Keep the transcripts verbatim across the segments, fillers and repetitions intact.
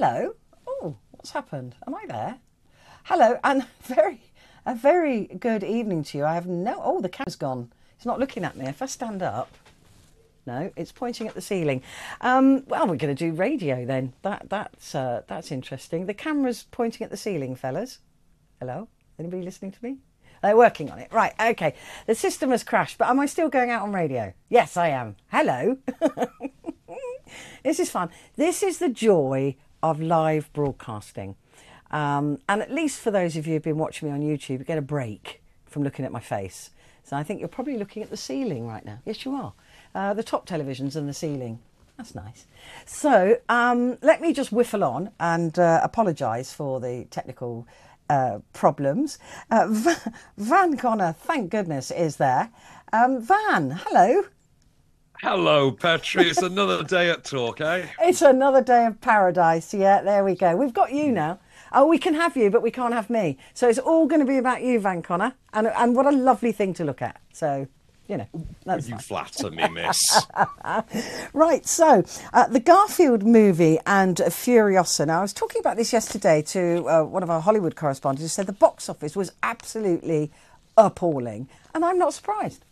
hello. Oh, what's happened? Am I there? Hello, and very, a very good evening to you. I have no... Oh, the camera's gone. It's not looking at me. If I stand up... No, it's pointing at the ceiling. Um, well, we're going to do radio then. That that's uh, that's interesting. The camera's pointing at the ceiling, fellas. Hello? Anybody listening to me? They're working on it. Right, okay. The system has crashed, but am I still going out on radio? Yes, I am. Hello. This is fun. This is the joy of live broadcasting. Um, and at least for those of you who've been watching me on YouTube, you get a break from looking at my face. So I think you're probably looking at the ceiling right now. Yes, you are. Uh, the top television's in the ceiling. That's nice. So um, let me just whiffle on and uh, apologise for the technical uh, problems. Uh, Van, Van Connor, thank goodness, is there. Um, Van, hello. Hello, Petrie. It's another day at Talk, eh? It's another day of paradise. Yeah, there we go. We've got you now. Oh, we can have you, but we can't have me. So it's all going to be about you, Van Connor. And, and what a lovely thing to look at. So... You know, that's you fine. flatter me, miss. Right, so uh, the Garfield movie and Furiosa. Now, I was talking about this yesterday to uh, one of our Hollywood correspondents who said the box office was absolutely appalling, and I'm not surprised.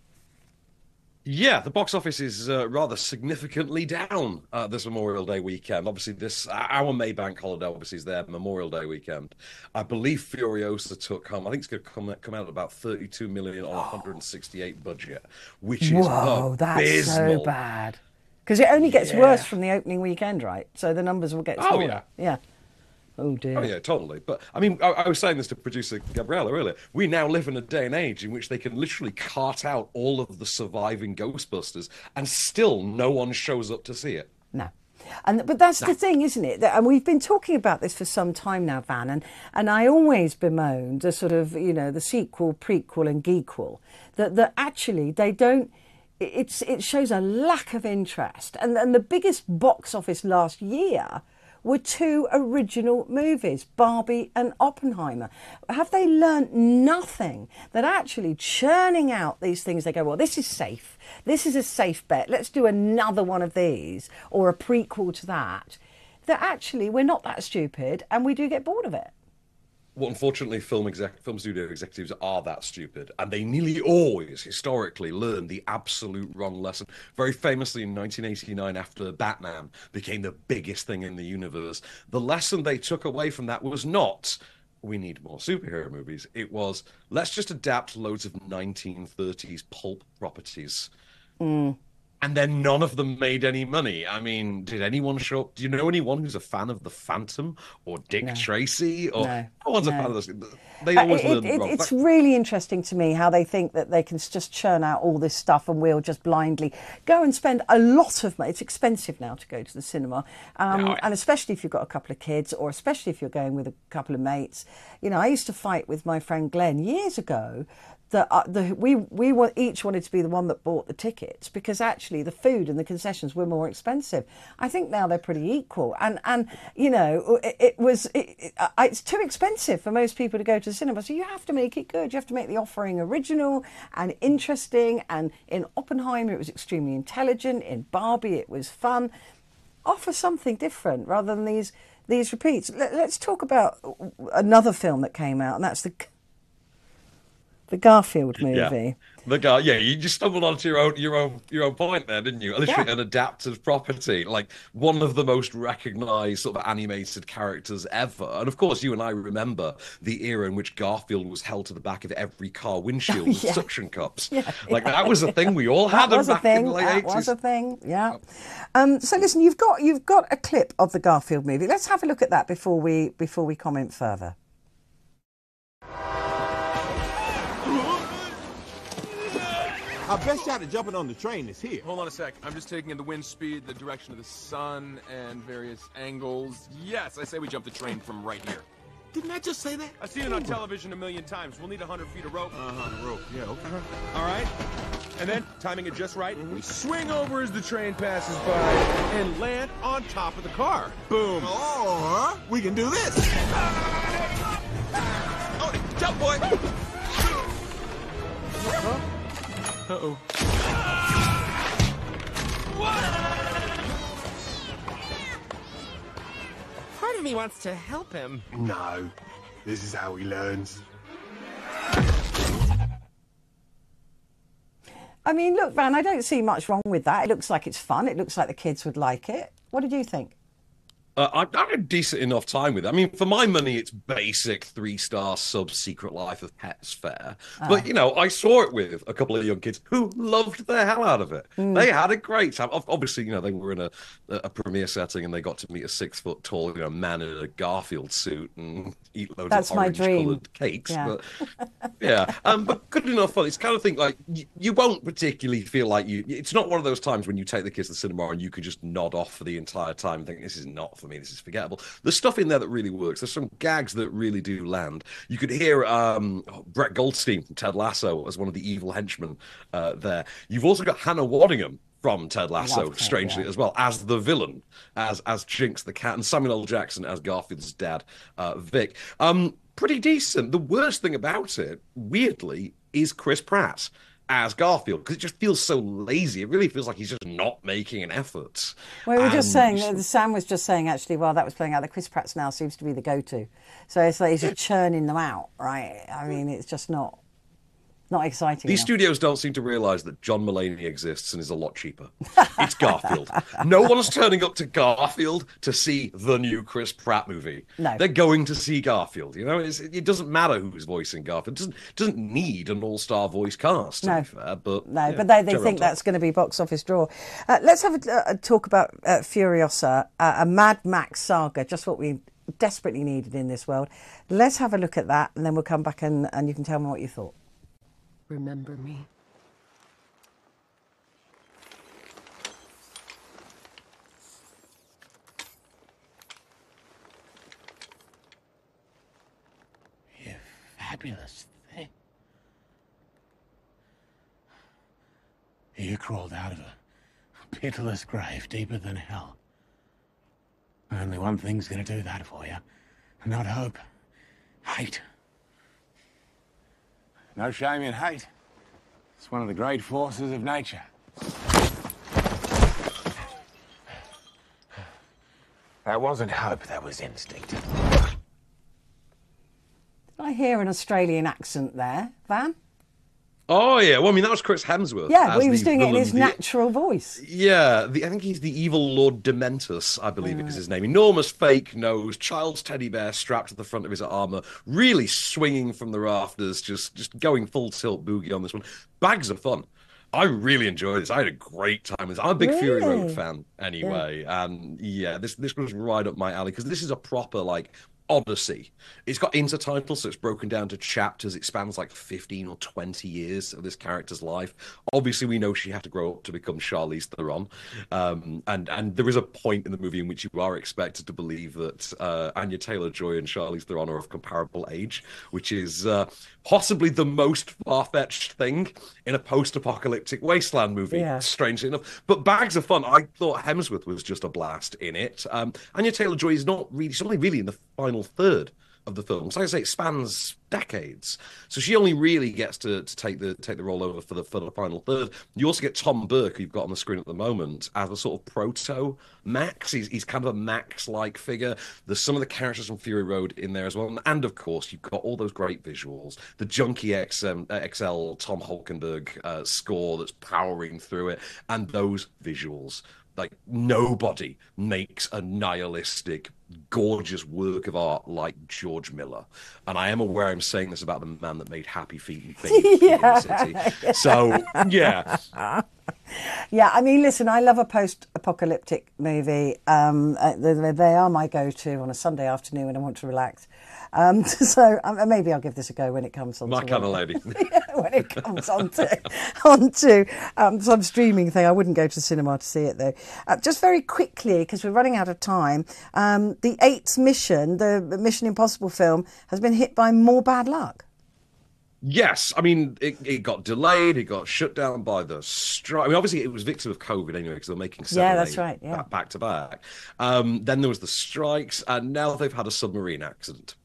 Yeah, the box office is uh, rather significantly down uh, this Memorial Day weekend. Obviously, this our May bank holiday obviously is their Memorial Day weekend. I believe Furiosa took home, I think it's going to come, come out at about thirty-two million on a one hundred sixty-eight budget, which is Whoa, that's abysmal. so bad. Because it only gets yeah. worse from the opening weekend, right? So the numbers will get smaller. Oh, yeah. Yeah. Oh, dear. Oh, yeah, totally. But, I mean, I, I was saying this to producer Gabriella earlier. We now live in a day and age in which they can literally cart out all of the surviving Ghostbusters and still no one shows up to see it. No. And but that's no. the thing, isn't it? That, and we've been talking about this for some time now, Van, and, and I always bemoan the sort of, you know, the sequel, prequel and geequel, that, that actually they don't... It's, it shows a lack of interest. And, and the biggest box office last year... were two original movies, Barbie and Oppenheimer. Have they learnt nothing that actually churning out these things, they go, well, this is safe. This is a safe bet. Let's do another one of these or a prequel to that. That actually we're not that stupid and we do get bored of it. Well, unfortunately, film exec film studio executives are that stupid, and they nearly always, historically, learn the absolute wrong lesson. Very famously, in nineteen eighty-nine, after Batman became the biggest thing in the universe, the lesson they took away from that was not, we need more superhero movies. It was, let's just adapt loads of nineteen thirties pulp properties. Mm. And then none of them made any money. I mean, did anyone show up? Do you know anyone who's a fan of The Phantom or Dick No. Tracy? Or No. no one's No. a fan of this. They always uh, it, learn it, wrong. It's really interesting to me how they think that they can just churn out all this stuff and we'll just blindly go and spend a lot of money. It's expensive now to go to the cinema. Um, Oh, yeah. And especially if you've got a couple of kids or especially if you're going with a couple of mates. You know, I used to fight with my friend Glenn years ago that uh, the, we, we were, each wanted to be the one that bought the tickets because actually the food and the concessions were more expensive. I think now they're pretty equal. And, and you know, it, it was it, it, uh, it's too expensive for most people to go to the cinema. So you have to make it good. You have to make the offering original and interesting. And in Oppenheimer, it was extremely intelligent. In Barbie, it was fun. Offer something different rather than these, these repeats. Let, let's talk about another film that came out, and that's the... The Garfield movie. Yeah. The Gar yeah, you just stumbled onto your own your own your own point there, didn't you? Literally Yeah. an adapted property, like one of the most recognised sort of animated characters ever. And of course, you and I remember the era in which Garfield was held to the back of every car windshield with Yeah. suction cups. Yeah, like yeah, that was a thing we all had That was a back in thing. the late That eighties. was a thing. Yeah. Um, so listen, you've got you've got a clip of the Garfield movie. Let's have a look at that before we before we comment further. Our best shot at jumping on the train is here. Hold on a sec. I'm just taking in the wind speed, the direction of the sun, and various angles. Yes, I say we jump the train from right here. Didn't I just say that? I've seen it on television a million times. We'll need one hundred feet of rope. Uh-huh, rope. Yeah, okay. All right. And then, timing it just right, we swing over as the train passes by and land on top of the car. Boom. Or we can do this. Oh, jump, boy! Uh-oh. What if he wants to help him? No, this is how he learns. I mean, look, Van, I don't see much wrong with that. It looks like it's fun. It looks like the kids would like it. What did you think? Uh, I, I had a decent enough time with it. I mean, for my money, it's basic three-star sub-secret life of pets fare. Ah. But, you know, I saw it with a couple of young kids who loved the hell out of it. Mm. They had a great time. Obviously, you know, they were in a, a premiere setting and they got to meet a six-foot-tall, you know, man in a Garfield suit and eat loads That's of my dream. orange-coloured cakes. Yeah. But, yeah, um, but good enough fun. It's the kind of thing, like, you, you won't particularly feel like you... It's not one of those times when you take the kids to the cinema and you can just nod off for the entire time and think, this is not for me, this is forgettable. There's stuff in there that really works. There's some gags that really do land. You could hear um, Brett Goldstein from Ted Lasso as one of the evil henchmen uh, there. You've also got Hannah Waddingham from Ted Lasso, Love her, strangely, yeah. as well, as the villain, as as Jinx the cat, and Samuel L. Jackson as Garfield's dad, uh, Vic. Um, pretty decent. The worst thing about it, weirdly, is Chris Pratt as Garfield, because it just feels so lazy. It really feels like he's just not making an effort. Well, we were just saying, And- that Sam was just saying, actually, while that was playing out, that Chris Pratt now seems to be the go-to. So it's like he's just churning them out, right? I mean, it's just not not exciting These enough. studios don't seem to realise that John Mulaney exists and is a lot cheaper. It's Garfield. No one's turning up to Garfield to see the new Chris Pratt movie. No. They're going to see Garfield. You know, it's, it doesn't matter who's voicing Garfield. It doesn't, doesn't need an all-star voice cast, to No. be fair. But, No, yeah, but they, they cherry on think top. that's going to be box office draw. Uh, let's have a, a talk about uh, Furiosa, uh, a Mad Max Saga, just what we desperately needed in this world. Let's have a look at that, and then we'll come back and, and you can tell me what you thought. Remember me? You fabulous thing. You crawled out of a pitiless grave deeper than hell. Only one thing's gonna do that for you. Not hope. Hate. No shame in hate. It's one of the great forces of nature. That wasn't hope, that was instinct. Did I hear an Australian accent there, Van? Oh, yeah. Well, I mean, that was Chris Hemsworth. Yeah, as well, he was the doing it in villain, his the- natural voice. Yeah, the, I think he's the evil Lord Dementus, I believe it is his name. Enormous fake nose, child's teddy bear strapped to the front of his armour, really swinging from the rafters, just, just going full tilt boogie on this one. Bags of fun. I really enjoyed this. I had a great time with this. I'm a big Fury Road Really? fan anyway. And yeah, this, this was right up my alley because this is a proper, like, Odyssey. It's got intertitles, so it's broken down to chapters. It spans like fifteen or twenty years of this character's life. Obviously, we know she had to grow up to become Charlize Theron. Um, and, and there is a point in the movie in which you are expected to believe that uh, Anya Taylor-Joy and Charlize Theron are of comparable age, which is uh, possibly the most far-fetched thing in a post-apocalyptic wasteland movie, Yeah. strangely enough. But bags of fun. I thought Hemsworth was just a blast in it. Um, Anya Taylor-Joy is not really, she's only really in the final third of the film. So like I say, it spans decades. So she only really gets to, to take the take the role over for the for the final third. You also get Tom Burke, who you've got on the screen at the moment, as a sort of proto Max. He's he's kind of a Max-like figure. There's some of the characters from Fury Road in there as well, and of course you've got all those great visuals. The Junkie X um, X L Tom Hulkenberg uh, score that's powering through it, and those visuals. Like, nobody makes a nihilistic, gorgeous work of art like George Miller. And I am aware I'm saying this about the man that made Happy Feet and Things in the City. So, yeah. Yeah, I mean, listen, I love a post-apocalyptic movie. Um, uh, they, they are my go-to on a Sunday afternoon when I want to relax. Um, so um, maybe I'll give this a go when it comes on. My to kind of lady. when it comes onto onto um, some streaming thing. I wouldn't go to the cinema to see it though. Uh, just very quickly, because we're running out of time. Um, the eighth mission, the Mission Impossible film, has been hit by more bad luck. Yes, I mean, it, it got delayed, it got shut down by the strike. I mean, obviously, it was victim of COVID anyway, because they're making seven, Yeah, that's eight right, yeah. back, back to back. Um, then there was the strikes, and now they've had a submarine accident.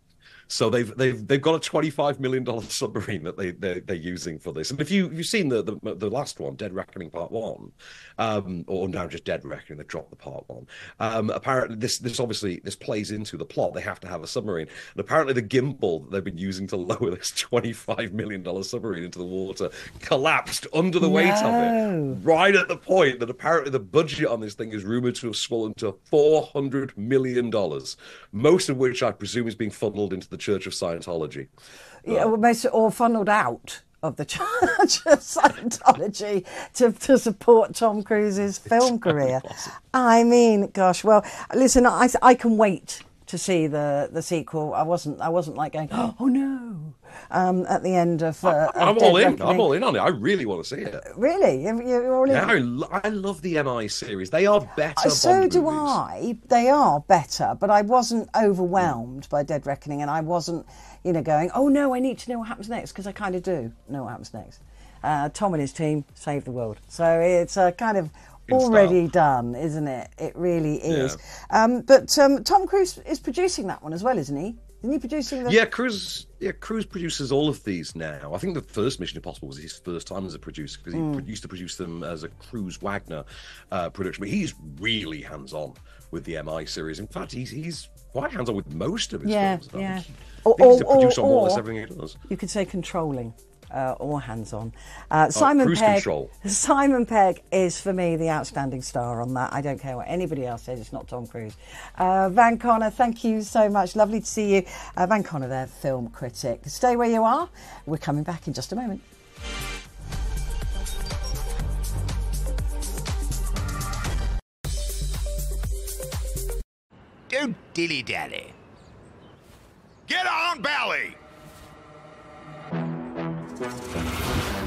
So they've they've they've got a twenty-five million dollar submarine that they they're, they're using for this. And if you you've seen the, the the last one, Dead Reckoning Part One, um, or now just Dead Reckoning, they dropped the Part One. Um, apparently this this obviously this plays into the plot. They have to have a submarine, and apparently the gimbal that they've been using to lower this twenty-five million dollar submarine into the water collapsed under the weight No. of it, right at the point that apparently the budget on this thing is rumored to have swollen to four hundred million dollars, most of which I presume is being funneled into the Church of Scientology. Yeah, well, most or funneled out of the Church of Scientology to, to support Tom Cruise's film career. I mean, gosh, well, listen, I I can wait to see the, the sequel. I wasn't I wasn't like going, oh no, um, at the end of. Uh, I'm of all Dead in. Reckoning. I'm all in on it. I really want to see it. Really, You- you're all in. Yeah, I, lo- I love the M I series. They are better. So Bond do movies. I. They are better, but I wasn't overwhelmed by Dead Reckoning, and I wasn't, you know, going, oh no, I need to know what happens next, because I kind of do know what happens next. Uh, Tom and his team saved the world, so it's a kind of In already style. done, isn't it? It really is. Um, but um, Tom Cruise is producing that one as well, isn't he? Isn't he producing the? Yeah, Cruise. Yeah, Cruise produces all of these now. I think the first Mission Impossible was his first time as a producer, because he Mm. pro- used to produce them as a Cruise Wagner uh, production. But he's really hands-on with the M I series. In fact, he's he's quite hands-on with most of his Yeah, films. I yeah. think he- Or- I think he's a or- producer on more or or- less everything he does. You could say controlling. Uh, or hands-on. Uh, Simon cruise Pegg. control. Simon Pegg is for me the outstanding star on that. I don't care what anybody else says. It's not Tom Cruise. Uh, Van Connor, thank you so much. Lovely to see you, uh, Van Connor, there, film critic. Stay where you are. We're coming back in just a moment. Don't dilly-dally. Get on, Bally!